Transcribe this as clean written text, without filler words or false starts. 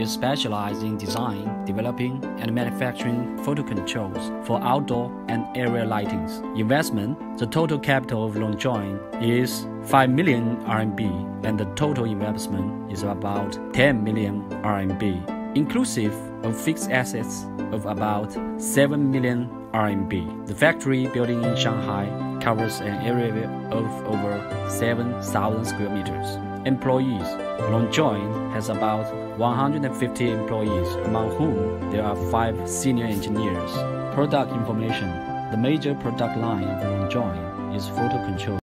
is specialized in design, developing, and manufacturing photo controls for outdoor and area lightings. Investment: the total capital of LONGJOIN is 5 million RMB, and the total investment is about 10 million RMB, inclusive of fixed assets of about 7 million RMB. The factory building in Shanghai covers an area of over 7,000 square meters. Employees: LONGJOIN has about 150 employees, among whom there are 5 senior engineers. Product information: the major product line of LONGJOIN is photo control.